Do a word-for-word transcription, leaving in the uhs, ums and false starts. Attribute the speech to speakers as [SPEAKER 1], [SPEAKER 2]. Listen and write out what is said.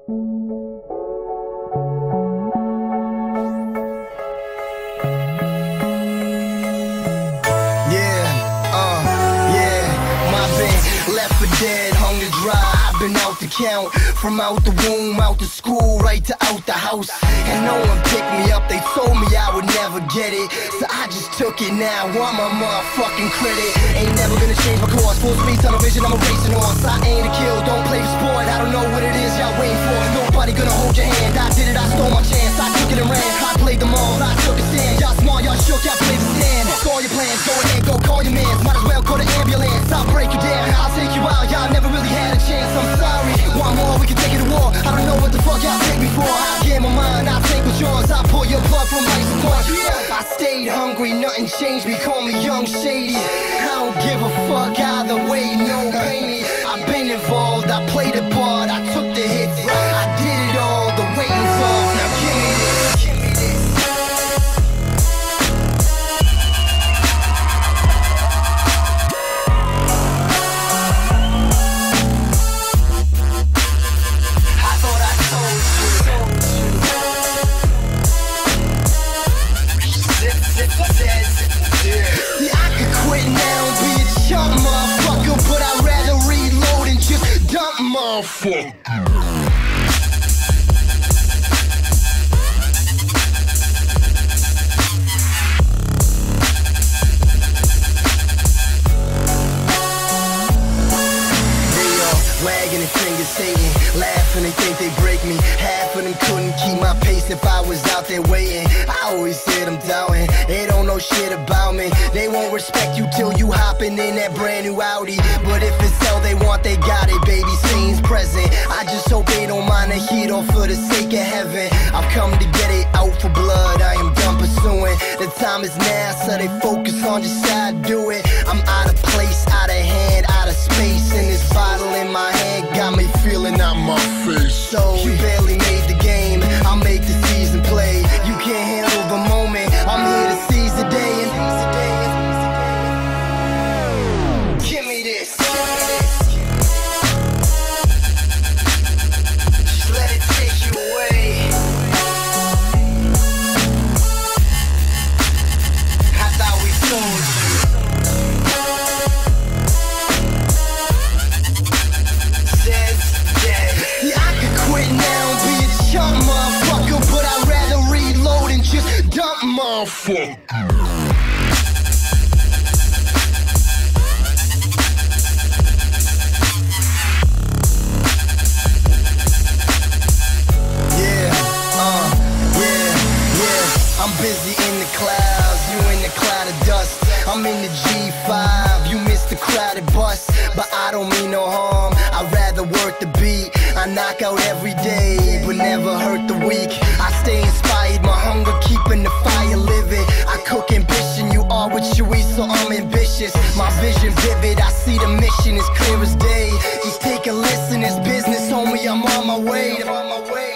[SPEAKER 1] Dead, hung to dry, I've been out to count. From out the womb, out to school, right to out the house. And no one picked me up, they told me I would never get it. So I just took it now, I'm a motherfucking credit. Ain't never gonna change my course, full speed, tunnel vision, I'm a racing horse. I ain't a kill, don't play the sport, I don't know what it is y'all waiting for. Nobody gonna hold your hand, I did it, I stole my chance. I took it and ran, I played them all, I took a stand. Y'all small, y'all shook, y'all played the stand. Fuck all your plans, go ahead, go call your mans. Might as well call the ambulance, I'll break you down, I'll take you out. Y'all never really had a chance, I'm sorry. One more, we can take it to war. I don't know what the fuck y'all take me for. I get my mind, I take what's yours. I pull your blood from ice and corn. I stayed hungry, nothing changed me, call me Young Shady. I don't give a fuck either way, no baby. I've been involved, I played a part, I took the hits, I did it all, the waiting's off. Now give me this, give me this. See, I could quit now and be a chump, motherfucker, but I'd rather reload and just dump, motherfucker. Wagging their fingers, hating, laughing, they think they break me. Half of them couldn't keep my pace if I was out there waiting. I always hear them doubting, they don't know shit about me. They won't respect you till you hopping in that brand new Audi. But if it's hell they want, they got it, baby, scenes present. I just hope they don't mind the heat or for the sake of heaven. I've come to get it out for blood, I am done pursuing. The time is now, so they focus on just how I do it. I'm out of place, out of hand, out of space. And this bottle in my hand got me feeling out my face. So you barely made the game, I'll make the season play. You can't handle the moment, I'm here to seize the day. And give me this, just let it take you away. I thought we told you. See, I could quit now and be a chump, motherfucker, but I'd rather reload and just dump, motherfucker. Yeah, uh, yeah, yeah. I'm busy in the clouds, you in the cloud of dust. I'm in the G five, you missed the crowded bus. But I don't mean no harm, I'd rather work the beat. I knock out every day, but never hurt the weak. I stay inspired, my hunger keeping the fire living. I cook ambition, you are what you eat, so I'm ambitious. My vision vivid, I see the mission as clear as day. Just take a listen, it's business, homie, I'm on my way. I'm on my way.